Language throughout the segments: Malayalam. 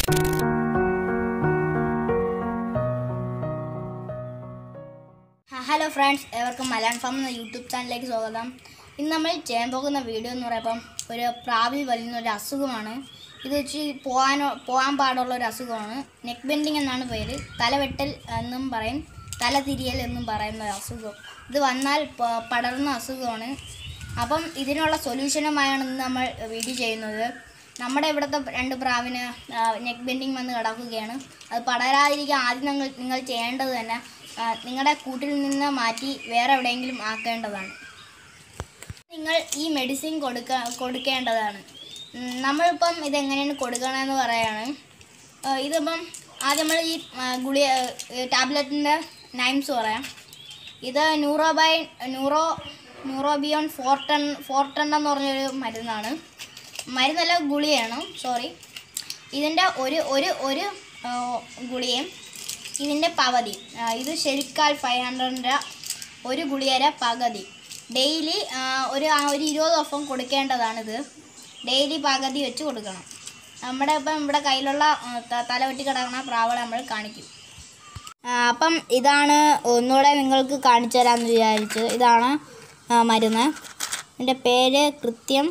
ഹലോ ഫ്രണ്ട്സ്, ഏവർക്കും മലയാളം ഫാം എന്ന യൂട്യൂബ് ചാനലിലേക്ക് സ്വാഗതം. ഇന്ന് നമ്മൾ ചെയ്യാൻ പോകുന്ന വീഡിയോ എന്ന് പറയുമ്പം ഒരു പ്രാവിൽ വലിയുന്നൊരു അസുഖമാണ്. ഇത് വെച്ച് പോകാൻ പാടുള്ള ഒരു അസുഖമാണ്. നെക്ക് ബെൻഡിങ് എന്നാണ് പേര്. തലവെട്ടൽ എന്നും പറയും, തലതിരിയൽ എന്നും പറയുന്ന ഒരു അസുഖം. ഇത് വന്നാൽ പടർന്ന അസുഖമാണ്. അപ്പം ഇതിനുള്ള സൊല്യൂഷനുമായാണ് ഇന്ന് നമ്മൾ വീഡിയോ ചെയ്യുന്നത്. നമ്മുടെ ഇവിടുത്തെ 2 പ്രാവിന് നെക്ക് ബെൻഡിങ് വന്ന് കിടക്കുകയാണ്. അത് പടരാതിരിക്കാൻ ആദ്യം നിങ്ങൾ ചെയ്യേണ്ടത് തന്നെ നിങ്ങളുടെ കൂട്ടിൽ നിന്ന് മാറ്റി വേറെ എവിടെയെങ്കിലും ആക്കേണ്ടതാണ്. നിങ്ങൾ ഈ മെഡിസിൻ കൊടുക്കേണ്ടതാണ്. നമ്മളിപ്പം ഇതെങ്ങനെയാണ് കൊടുക്കണമെന്ന് പറയാണ്. ഇതിപ്പം ആദ്യം നമ്മൾ ഈ ടാബ്ലറ്റിൻ്റെ നൈംസ് പറയാം. ഇത് ന്യൂറോബിയോൺ 410 എന്ന് പറഞ്ഞൊരു മരുന്നാണ്. മരുന്നല്ല, ഗുളികയാണ്, സോറി. ഇതിൻ്റെ ഒരു ഗുളികയും ഇതിൻ്റെ പകുതി, ഇത് ശരിക്കാൽ 500 ഒരു ഗുളികയുടെ പകുതി ഡെയിലി ഒരു 20 ദിവസം കൊടുക്കേണ്ടതാണിത്. ഡെയിലി പകുതി വെച്ച് കൊടുക്കണം. നമ്മുടെ ഇപ്പം ഇവിടെ കയ്യിലുള്ള തലവെട്ടി കിടക്കുന്ന പ്രാവുകളെ നമ്മൾ കാണിക്കും. അപ്പം ഇതാണ് ഒന്നുകൂടെ നിങ്ങൾക്ക് കാണിച്ചു തരാമെന്ന് വിചാരിച്ചു. ഇതാണ് മരുന്ന്. ഇതിൻ്റെ പേര് കൃത്യം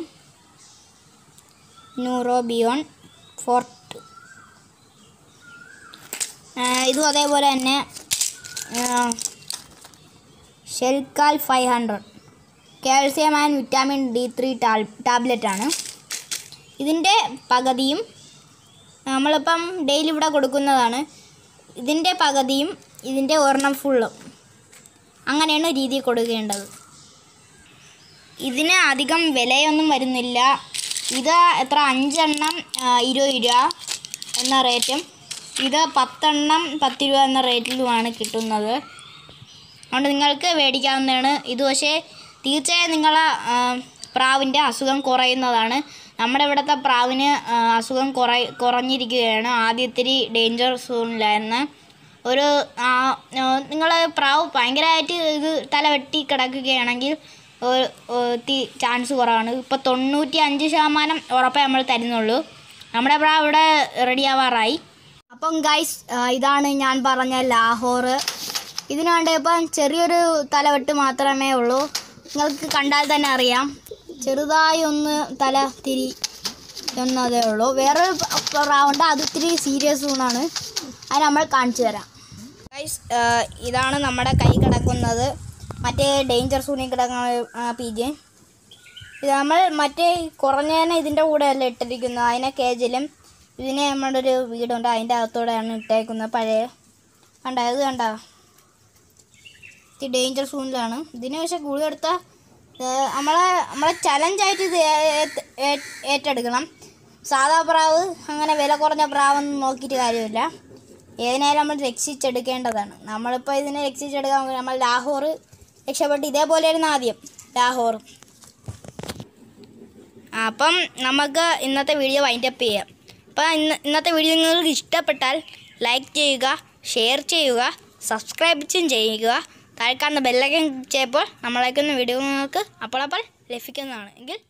ന്യൂറോബിയോൺ 4. ഇതും അതേപോലെ തന്നെ Shelcal 500 calcium and vitamin D3 ടാബ്ലറ്റാണ്. ഇതിൻ്റെ പകുതിയും നമ്മളിപ്പം ഡെയിലി ഇവിടെ കൊടുക്കുന്നതാണ്. ഇതിൻ്റെ പകുതിയും ഇതിൻ്റെ ഒരെണ്ണം ഫുള്ളും, അങ്ങനെയാണ് രീതി കൊടുക്കേണ്ടത്. ഇതിന് അധികം വിലയൊന്നും വരുന്നില്ല. ഇത് എത്ര 5 എണ്ണം 20 രൂപ എന്ന റേറ്റും ഇത് 10 എണ്ണം 10 രൂപ എന്ന റേറ്റിലുമാണ് കിട്ടുന്നത്. അതുകൊണ്ട് നിങ്ങൾക്ക് മേടിക്കാവുന്നതാണ്. ഇത് പക്ഷേ തീർച്ചയായും നിങ്ങളെ പ്രാവിൻ്റെ അസുഖം കുറയുന്നതാണ്. നമ്മുടെ ഇവിടുത്തെ പ്രാവിന് അസുഖം കുറഞ്ഞിരിക്കുകയാണ്. ആദ്യം ഇത്തിരി ഡേഞ്ചർ സോണിലായിരുന്നു. നിങ്ങൾ പ്രാവ് ഭയങ്കരമായിട്ട് ഇത് തല വെട്ടി കിടക്കുകയാണെങ്കിൽ ചാൻസ് കുറവാണ്. ഇപ്പോൾ 95% ഉറപ്പേ നമ്മൾ തരുന്നുള്ളൂ. നമ്മുടെ പ്രാവ് ഇവിടെ റെഡി ആവാറായി. അപ്പം ഗൈസ്, ഇതാണ് ഞാൻ പറഞ്ഞ ലാഹോർ. ഇതിന് വേണ്ട ഇപ്പം ചെറിയൊരു തലവെട്ട് മാത്രമേ ഉള്ളൂ. നിങ്ങൾക്ക് കണ്ടാൽ തന്നെ അറിയാം, ചെറുതായി ഒന്ന് തല തിരിയുന്നതേ ഉള്ളൂ. വേറൊരു പ്രാവുണ്ട്, അത് ഇത്തിരി സീരിയസ് സൂണാണ്. അത് നമ്മൾ കാണിച്ചു തരാം. ഗൈസ്, ഇതാണ് നമ്മുടെ കൈ കിടക്കുന്നത്. മറ്റേ ഡേഞ്ചർ സൂണിൽ കിടക്കുന്ന PJ. ഇത് നമ്മൾ മറ്റേ കുറഞ്ഞതിനെ ഇതിൻ്റെ കൂടെയല്ല ഇട്ടിരിക്കുന്നത്. അതിനെ കേജിലും ഇതിനെ നമ്മുടെ ഒരു വീടുണ്ട്, അതിൻ്റെ അകത്തോടെയാണ് ഇട്ടേക്കുന്നത്. പഴയ ഇത് കണ്ട ഇത് ഡേഞ്ചർ സോണിലാണ്. ഇതിന് പക്ഷേ ഗുളി എടുത്താൽ നമ്മളെ ചലഞ്ചായിട്ട് ഇത് ഏറ്റെടുക്കണം. സാധാ പ്രാവ് അങ്ങനെ വില കുറഞ്ഞ പ്രാവൊന്നും നോക്കിയിട്ട് കാര്യമില്ല. ഏതിനായാലും നമ്മൾ രക്ഷിച്ചെടുക്കേണ്ടതാണ്. നമ്മളിപ്പോൾ ഇതിനെ രക്ഷിച്ചെടുക്കാൻ നമ്മൾ ലാഹോർ രക്ഷപ്പെട്ട് ഇതേപോലെയായിരുന്നു ആദ്യം ലാഹോർ. അപ്പം നമുക്ക് ഇന്നത്തെ വീഡിയോ വൈൻഡപ്പ് ചെയ്യാം. അപ്പോൾ ഇന്നത്തെ വീഡിയോ നിങ്ങൾക്ക് ഇഷ്ടപ്പെട്ടാൽ ലൈക്ക് ചെയ്യുക, ഷെയർ ചെയ്യുക, സബ്സ്ക്രൈബും ചെയ്യുക. താഴെ കാണുന്ന ബെല്ലൈക്കൺ ചെയ്യുമ്പോൾ നമ്മളയക്കുന്ന വീഡിയോ നിങ്ങൾക്ക് അപ്പോൾ ലഭിക്കുന്നതാണ്. എങ്കിൽ